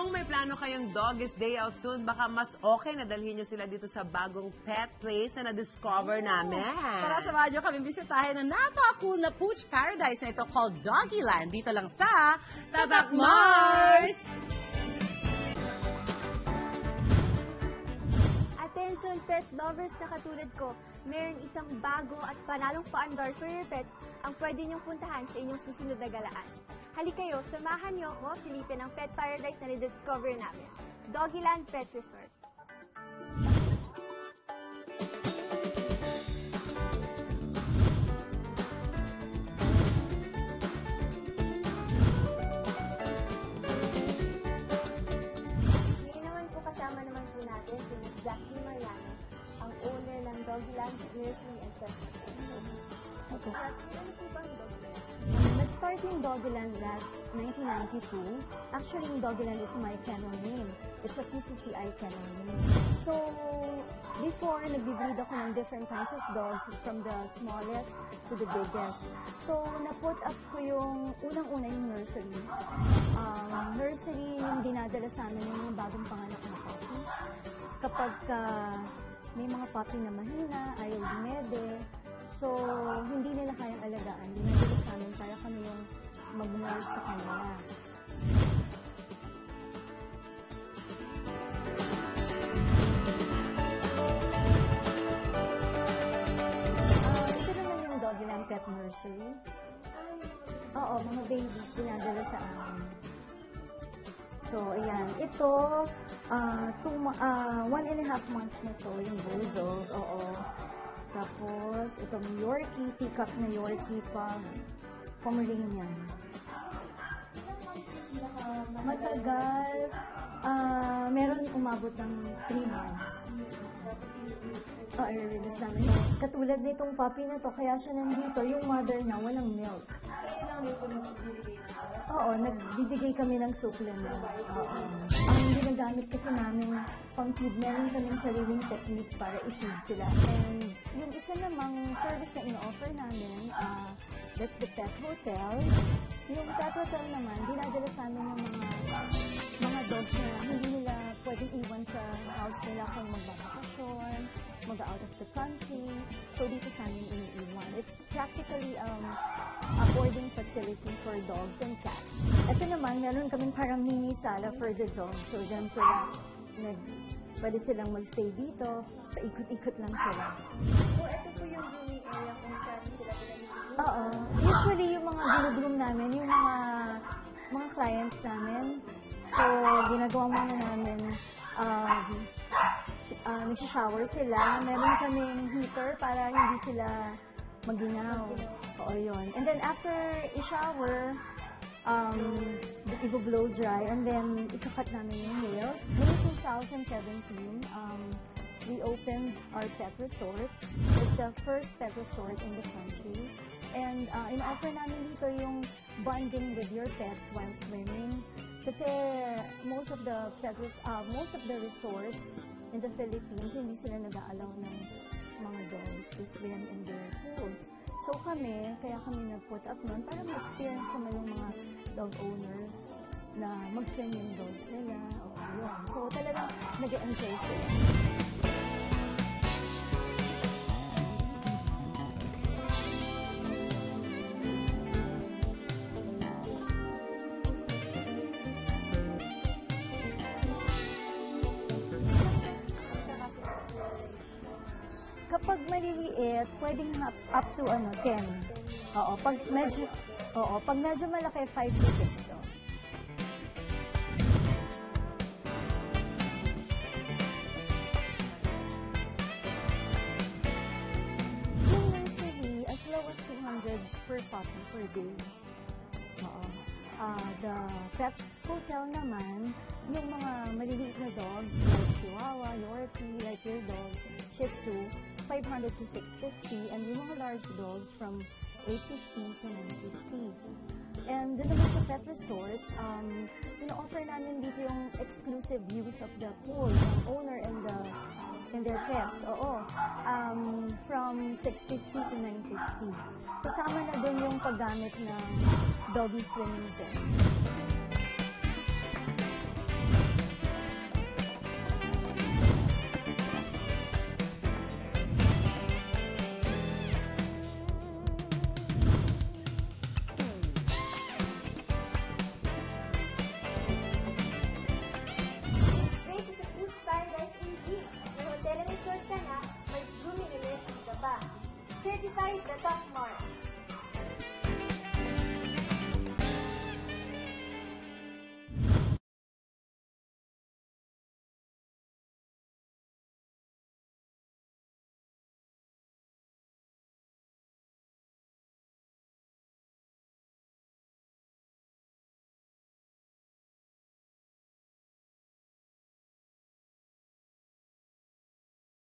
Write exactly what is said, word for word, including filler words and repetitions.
Kung may plano kayong doggies day out soon, baka mas okay na dalhin nyo sila dito sa bagong pet place na na-discover namin. Tara, samahan nyo kami bisitahin ng napaka-cool na pooch paradise na ito called Doggieland. Dito lang sa Tatak Mars! Attention pet lovers na katulad ko, mayroong isang bago at panalong paandar for your pets ang pwede niyong puntahan sa inyong susunod na galaan. Halika kayo, samahan niyo ako silipin ang pet paradise na ni-discover namin, Doggieland Pet Resort. Doggieland, nursery, and pet resort. Okay. Ano po ba ang Doggieland? Um, Nag-start yung Doggieland last nineteen ninety-two. Actually, yung Doggieland is my kennel name. It's a P C C I kennel name. So, before, nag-breed ako ng different kinds of dogs from the smallest to the biggest. So, na-put up ko yung unang-una yung nursery. Um, nursery yung dinadala sa amin yung bagong panganak na puppy. Kapag uh, may mga puppy na mahina, ayaw dumede. So, hindi nila kayang alagaan. Dinadala sa amin para kami yung mag-nurse sa kanila. Uh, ito naman yung Doggieland Pet Nursery. Oo, mga babies dinadala sa amin. So, ayan. Ito, uh, two, uh, one and a half months na to, yung bulldog. Oo. Tapos, itong Yorkie, teacup na Yorkie pa. Pomeranian. Matagal. Uh, meron umabot ng three months. Oo, oh, i-release namin. Katulad nitong puppy na to, kaya siya nandito, yung mother niya, walang milk. Oo, nagbibigay kami ng supplement. Oo. Ang ginagamit kasi namin pang-feed, meron kaming sariling technique para i-feed sila. And yung isa namang service na ino-offer namin, uh, that's the pet hotel. Yung pet hotel naman, dinadala sa amin yung mga mga dogs na hindi nila pwedeng iwan sa house nila kung magbabakasyon, mag-out of the country. So, dito sa amin iniiwan. It's practically um, a boarding facility for dogs and cats. Ito naman, meron kaming parang mini sala for the dogs. So, dyan sila, nag, pwede silang magstay dito. Paikot-ikot lang sila. So, ito po yung grooming area kung saan sila pinag-groom? Oo. Usually, yung mga ginugroom namin, yung mga mga clients namin. So, ginagawa muna namin, um, uh, nagsishower sila. Meron kaming heater para hindi sila maginaw. Oo, yun. And then, after i-shower, um, i-blow dry, and then, ikakat namin yung nails. May two thousand seventeen, um, we opened our pet resort. It's the first pet resort in the country. And uh, in-offer namin dito yung bonding with your pets while swimming. Kasi most of the pet uh, most of the resorts in the Philippines, hindi sila nag-aalaw ng mga dogs to swim in their pools. So kami, kaya kami nag-put up nun para ma-experience naman yung mga dog owners na mag-swim yung dogs nila. O yun. So talagang nag-enjoy sila. Kapag maliliit, pwedeng up, up to ano, ten. Oo, pag medyo oo, pag medyo malaki, five to six to. Yung nursery, as low as two hundred per puppy per day. Oo. Uh, the pet hotel naman, yung mga maliliit na dogs, like Chihuahua, Yorkie, like your dog, Shih Tzu, five hundred to six fifty, and yung mga large dogs from eight fifty to nine fifty. And doon naman sa pet resort, um, ino-offer namin dito yung exclusive use of the pool, the owner and the and their pets. Oo. Um, from six fifty to nine fifty. Kasama na doon yung paggamit ng doggy swimming vest.